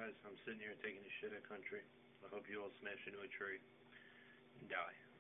guys. I'm sitting here taking a shit at country. I hope you all smash into a tree and die.